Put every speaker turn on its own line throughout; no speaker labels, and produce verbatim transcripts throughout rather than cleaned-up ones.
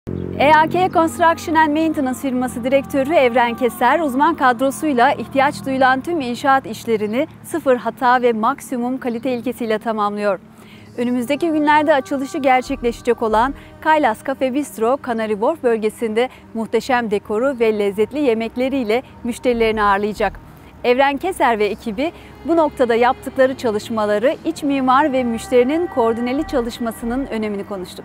E A K Construction and Maintenance firması direktörü Evren Keser, uzman kadrosuyla ihtiyaç duyulan tüm inşaat işlerini sıfır hata ve maksimum kalite ilkesiyle tamamlıyor. Önümüzdeki günlerde açılışı gerçekleşecek olan Kaylas Cafe Bistro, Canary Wharf bölgesinde muhteşem dekoru ve lezzetli yemekleriyle müşterilerini ağırlayacak. Evren Keser ve ekibi bu noktada yaptıkları çalışmaları, iç mimar ve müşterinin koordineli çalışmasının önemini konuştuk.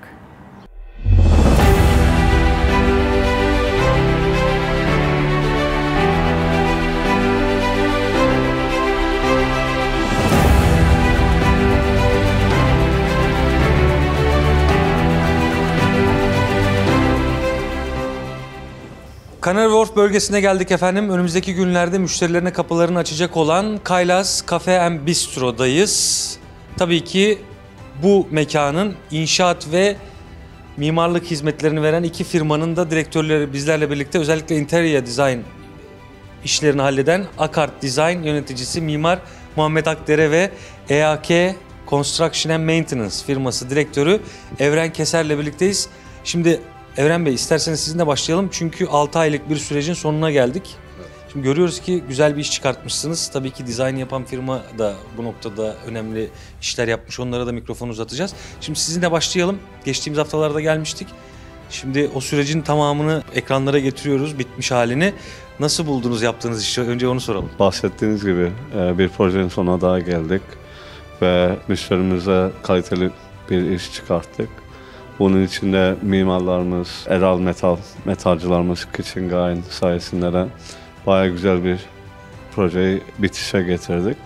Canary Wharf bölgesine geldik efendim. Önümüzdeki günlerde müşterilerine kapılarını açacak olan Kaylas Cafe and Bistro'dayız. Tabii ki bu mekanın inşaat ve mimarlık hizmetlerini veren iki firmanın da direktörleri bizlerle birlikte, özellikle interior design işlerini halleden Akart Design yöneticisi Mimar Muhammed Akdere ve E A K Construction and Maintenance firması direktörü Evren Keser'le birlikteyiz. Şimdi Evren Bey, isterseniz sizinle başlayalım çünkü altı aylık bir sürecin sonuna geldik. Şimdi görüyoruz ki güzel bir iş çıkartmışsınız. Tabii ki dizayn yapan firma da bu noktada önemli işler yapmış. Onlara da mikrofonu uzatacağız. Şimdi sizinle başlayalım. Geçtiğimiz haftalarda gelmiştik. Şimdi o sürecin tamamını ekranlara getiriyoruz, bitmiş halini. Nasıl buldunuz yaptığınız işi? Önce onu soralım.
Bahsettiğiniz gibi bir projenin sonuna daha geldik ve müşterimize kaliteli bir iş çıkarttık. Bunun içinde mimarlarımız, Eral Metal, metalcılarımız Kitchen Guy sayesinde de bayağı güzel bir projeyi bitişe getirdik.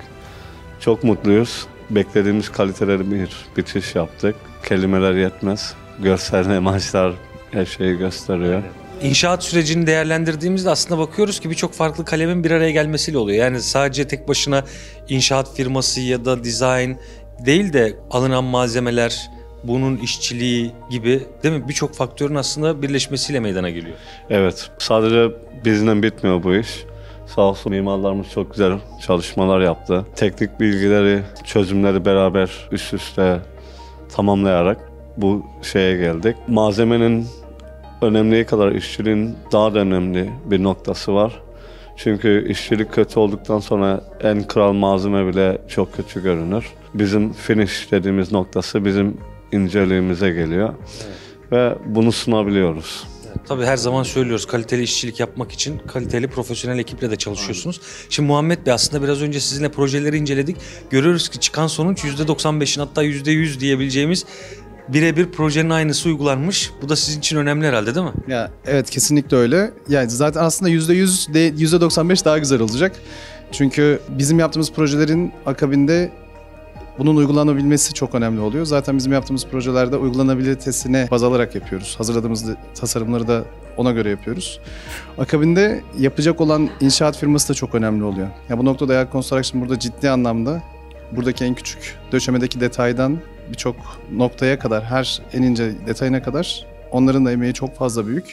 Çok mutluyuz. Beklediğimiz kaliteli bir bitiş yaptık. Kelimeler yetmez. Görsel imajlar her şeyi gösteriyor.
İnşaat sürecini değerlendirdiğimizde aslında bakıyoruz ki birçok farklı kalemin bir araya gelmesiyle oluyor. Yani sadece tek başına inşaat firması ya da dizayn değil de alınan malzemeler, bunun işçiliği gibi, değil mi? Birçok faktörün aslında birleşmesiyle meydana geliyor.
Evet, sadece bizden bitmiyor bu iş. Sağ olsun mimarlarımız çok güzel çalışmalar yaptı. Teknik bilgileri, çözümleri beraber üst üste tamamlayarak bu şeye geldik. Malzemenin önemliği kadar işçiliğin daha da önemli bir noktası var. Çünkü işçilik kötü olduktan sonra en kral malzeme bile çok kötü görünür. Bizim finish dediğimiz noktası bizim inceliğimize geliyor. Evet. Ve bunu sunabiliyoruz.
Evet, tabii her zaman söylüyoruz, kaliteli işçilik yapmak için kaliteli profesyonel ekiple de çalışıyorsunuz. Aynen. Şimdi Muhammed Bey, aslında biraz önce sizinle projeleri inceledik. Görüyoruz ki çıkan sonuç yüzde doksan beşin hatta yüzde yüz diyebileceğimiz birebir projenin aynısı uygulanmış. Bu da sizin için önemli herhalde, değil mi?
Ya evet, kesinlikle öyle. Yani zaten aslında yüzde yüz de yüzde doksan beş daha güzel olacak. Çünkü bizim yaptığımız projelerin akabinde bunun uygulanabilmesi çok önemli oluyor. Zaten bizim yaptığımız projelerde uygulanabilitesine baz alarak yapıyoruz. Hazırladığımız tasarımları da ona göre yapıyoruz. Akabinde yapacak olan inşaat firması da çok önemli oluyor. Ya bu noktada Eğer Construction burada ciddi anlamda buradaki en küçük döşemedeki detaydan birçok noktaya kadar, her en ince detayına kadar onların da emeği çok fazla büyük.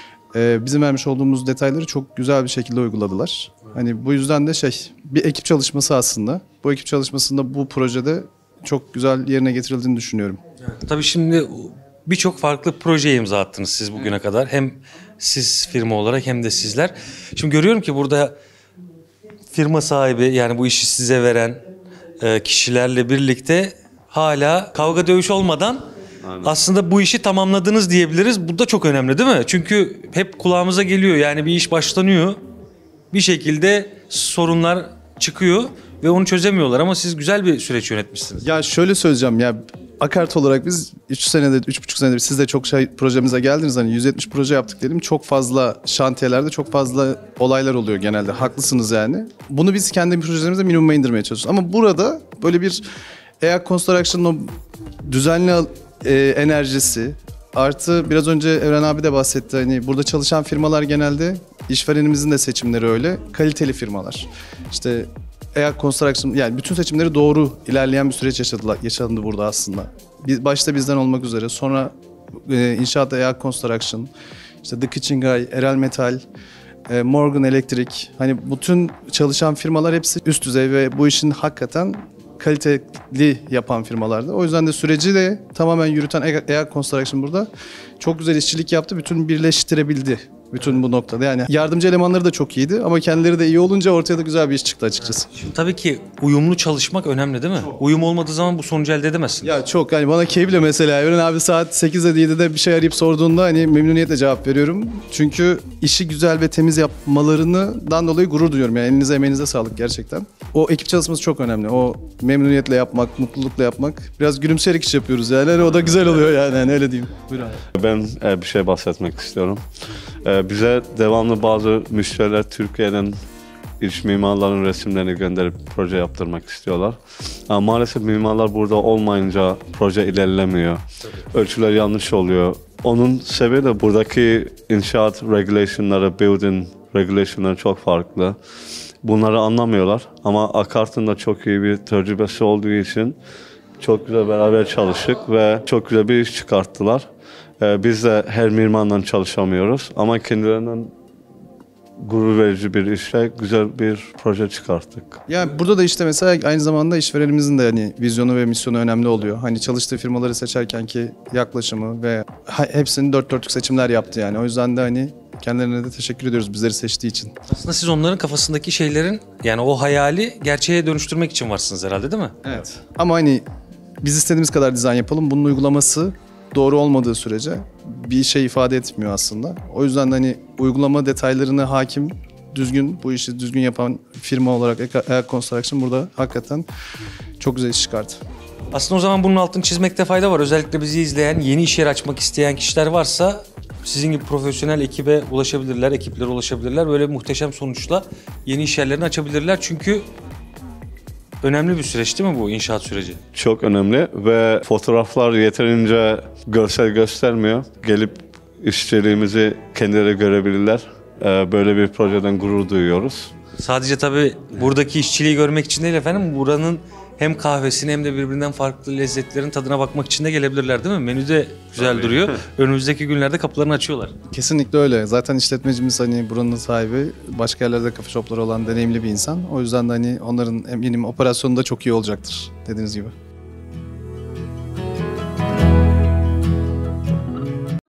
Ee, bizim vermiş olduğumuz detayları çok güzel bir şekilde uyguladılar. Hani bu yüzden de şey, bir ekip çalışması aslında. Bu ekip çalışmasında bu projede çok güzel yerine getirildiğini düşünüyorum.
Evet, tabii şimdi birçok farklı projeye imza attınız siz bugüne evet. kadar. Hem siz firma olarak hem de sizler. Şimdi görüyorum ki burada firma sahibi, yani bu işi size veren kişilerle birlikte hala kavga dövüş olmadan aynen. aslında bu işi tamamladınız diyebiliriz. Bu da çok önemli, değil mi? Çünkü hep kulağımıza geliyor, yani bir iş başlanıyor, bir şekilde sorunlar çıkıyor ve onu çözemiyorlar ama siz güzel bir süreç yönetmişsiniz.
Ya şöyle söyleyeceğim, ya Akart olarak biz üç senede, üç buçuk senede siz de çok şey projemize geldiniz. Hani yüz yetmiş proje yaptık dedim. Çok fazla şantiyelerde çok fazla olaylar oluyor genelde. Haklısınız yani. Bunu biz kendi projelerimizde minimuma indirmeye çalışıyoruz. Ama burada böyle bir E A K Construction'ın o düzenli e, enerjisi, artı biraz önce Evren abi de bahsetti. Hani burada çalışan firmalar genelde, işverenimizin de seçimleri öyle, kaliteli firmalar. İşte E A K Construction, yani bütün seçimleri doğru ilerleyen bir süreç yaşadılar, yaşandı burada aslında. Biz, başta bizden olmak üzere, sonra e, inşaatta E A K Construction, işte The Kitchen Guy, Eral Metal, e, Morgan Electric, hani bütün çalışan firmalar hepsi üst düzey ve bu işin hakikaten kaliteli yapan firmalardı. O yüzden de süreci de tamamen yürüten Eak Construction burada çok güzel işçilik yaptı. Bütün birleştirebildi. Bütün bu noktada yani yardımcı elemanları da çok iyiydi ama kendileri de iyi olunca ortaya da güzel bir iş çıktı açıkçası.
Şimdi tabii ki uyumlu çalışmak önemli değil mi? Çok. Uyum olmadığı zaman bu sonucu elde edemezsin.
Ya çok yani bana keyifle mesela Evren abi saat sekizde yedide bir şey arayıp sorduğunda hani memnuniyetle cevap veriyorum. Çünkü işi güzel ve temiz yapmalarından dolayı gurur duyuyorum yani elinize emeğinize sağlık gerçekten. O ekip çalışması çok önemli. O memnuniyetle yapmak, mutlulukla yapmak. Biraz gülümseyerek iş yapıyoruz yani o da güzel oluyor yani, yani öyle diyeyim. Buyurun abi.
Ben bir şey bahsetmek istiyorum. Bize devamlı bazı müşteriler Türkiye'den iç mimarların resimlerini gönderip proje yaptırmak istiyorlar. Ama maalesef mimarlar burada olmayınca proje ilerlemiyor. Ölçüler yanlış oluyor. Onun sebebi de buradaki inşaat regulation'ları, building regulation'ları çok farklı. Bunları anlamıyorlar ama Akart'ın da çok iyi bir tecrübesi olduğu için çok güzel beraber çalıştık ve çok güzel bir iş çıkarttılar. Biz de her mimarla çalışamıyoruz ama kendilerinden gurur verici bir işle güzel bir proje çıkarttık.
Yani burada da işte mesela aynı zamanda işverenimizin de hani vizyonu ve misyonu önemli oluyor. Hani çalıştığı firmaları seçerken ki yaklaşımı ve hepsini dört dörtlük seçimler yaptı yani. O yüzden de hani kendilerine de teşekkür ediyoruz bizleri seçtiği için.
Aslında siz onların kafasındaki şeylerin yani o hayali gerçeğe dönüştürmek için varsınız herhalde değil mi?
Evet. Ama hani biz istediğimiz kadar dizayn yapalım. Bunun uygulaması doğru olmadığı sürece bir şey ifade etmiyor aslında. O yüzden de hani uygulama detaylarına hakim, düzgün, bu işi düzgün yapan firma olarak Eak Construction burada hakikaten çok güzel iş çıkardı.
Aslında o zaman bunun altını çizmekte fayda var. Özellikle bizi izleyen, yeni iş yeri açmak isteyen kişiler varsa sizin gibi profesyonel ekibe ulaşabilirler, ekiplere ulaşabilirler. Böyle muhteşem sonuçla yeni iş yerlerini açabilirler. Çünkü önemli bir süreç değil mi bu inşaat süreci?
Çok önemli ve fotoğraflar yeterince görsel göstermiyor. Gelip işçiliğimizi kendileri görebilirler. Böyle bir projeden gurur duyuyoruz.
Sadece tabii buradaki işçiliği görmek için değil efendim, buranın hem kahvesini hem de birbirinden farklı lezzetlerin tadına bakmak için de gelebilirler değil mi? Menü de güzel tabii duruyor. Önümüzdeki günlerde kapılarını açıyorlar.
Kesinlikle öyle. Zaten işletmecimiz hani buranın sahibi, başka yerlerde kafe shopları olan deneyimli bir insan. O yüzden de hani onların eminim operasyonu da çok iyi olacaktır dediğiniz gibi.